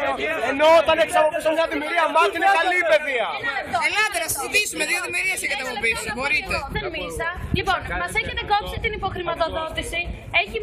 Ενώ όταν έχεις από πίσω μια δημιουργία μάτι είναι καλή η παιδεία. Ελάτε να συζητήσουμε, 2 δημιουργίες έχετε από πίσω, μπορείτε. Λοιπόν, μας έχετε κόψει την υποχρηματοδότηση.